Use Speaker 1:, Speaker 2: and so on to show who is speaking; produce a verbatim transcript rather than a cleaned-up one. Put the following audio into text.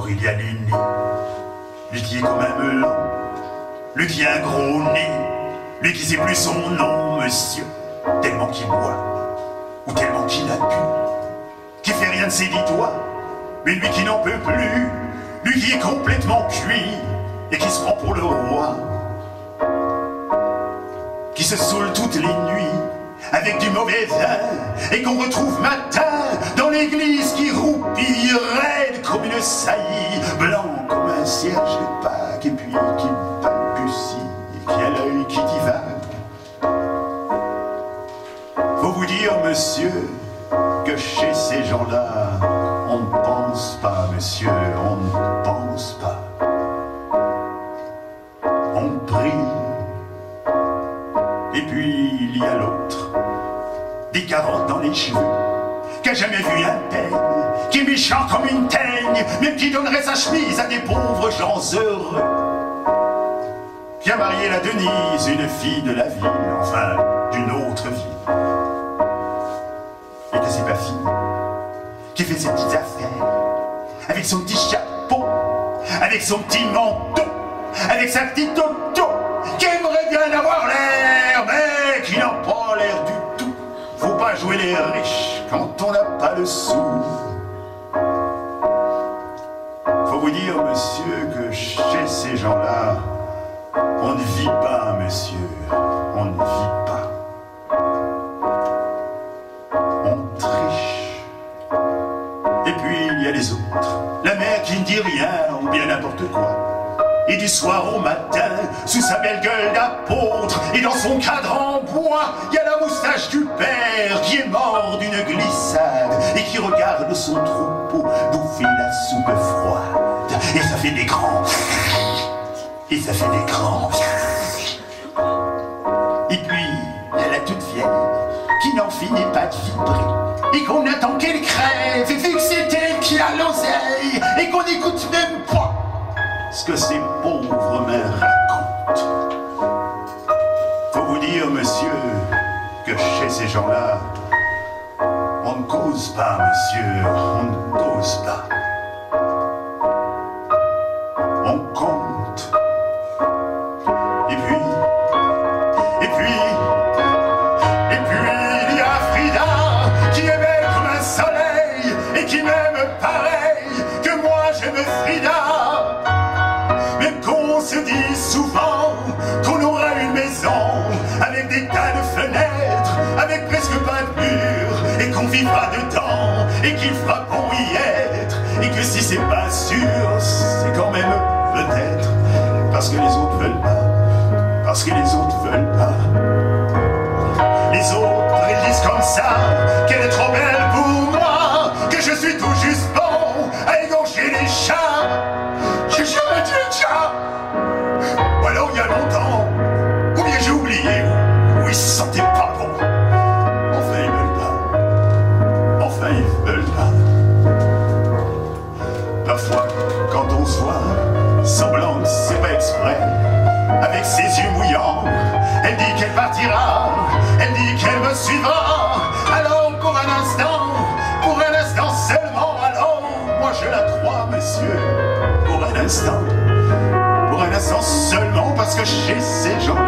Speaker 1: d'abord il y a l'aîné, lui qui est comme un melon, lui qui a un gros nez, lui qui sait plus son nom, monsieur, tellement qu'il boit, ou tellement qu'il a bu, qui fait rien de ses dix doigts, mais lui qui n'en peut plus, lui qui est complètement cuit, et qui se prend pour le roi, qui se saoule toutes les nuits, avec du mauvais vin, et qu'on retrouve matin dans l'église qui roupille, raide comme une saillie, blanc comme un cierge de Pâques, et puis qui balbutie, et qui a l'œil qui divague. Faut vous dire, monsieur, que chez ces gens-là, on ne pense pas, monsieur, on ne pense pas. On prie. Et puis il y a l'autre, des carottes dans les cheveux, qui a jamais vu un peigne, qui est méchant comme une teigne, même qui donnerait sa chemise à des pauvres gens heureux, qui a marié la Denise, une fille de la ville, enfin d'une autre ville, et que c'est pas fini, qui fait ses petites affaires, avec son petit chapeau, avec son petit manteau, avec sa petite auto, qui aimerait bien avoir l'air, mais qui n'a pas l'air du tout. Faut pas jouer les riches quand on n'a pas le sou. Faut vous dire, monsieur, que chez ces gens-là, on ne vit pas, monsieur, on ne vit pas. On triche. Et puis il y a les autres, la mère qui ne dit rien ou bien n'importe quoi. Et du soir au matin, sous sa belle gueule d'apôtre, et dans son cadre en bois, il y a la moustache du père qui est mort d'une glissade et qui regarde son troupeau bouffer la soupe froide. Et ça fait des grands. Et ça fait des grands. Et puis, il y a la toute vieille qui n'en finit pas de vibrer et qu'on attend qu'elle crève, et vu que c'est elle qui a l'oseille et qu'on n'écoute même pas ce que ces pauvres mères racontent. Faut vous dire, monsieur, que chez ces gens-là, on ne cause pas, monsieur, on ne cause pas. On compte. Et puis, et puis, et puis, il y a Frida, qui est belle comme un soleil, et qui m'aime pareil que moi j'aime Frida. On se dit souvent qu'on aura une maison avec des tas de fenêtres, avec presque pas de murs, et qu'on vivra dedans, et qu'il fera bon y être, et que si c'est pas sûr, c'est quand même peut-être parce que les autres veulent pas, parce que les autres veulent pas. Les autres, ils disent comme ça qu'elle est trop belle pour moi, que je suis tout juste bon à égorger les chats. J'ai jamais tué de chat. Ou alors il y a longtemps, ou bien j'ai oublié, ou ils se sentaient pas bon. Enfin ils veulent pas. Enfin ils veulent pas. Parfois, quand on se voit, semblant que c'est pas exprès, avec ses yeux mouillants, elle dit qu'elle partira, elle dit qu'elle me suivra. Alors pour un instant, pour un instant seulement, alors moi je la crois, monsieur, pour un instant. Pour un instant seulement, parce que chez ces gens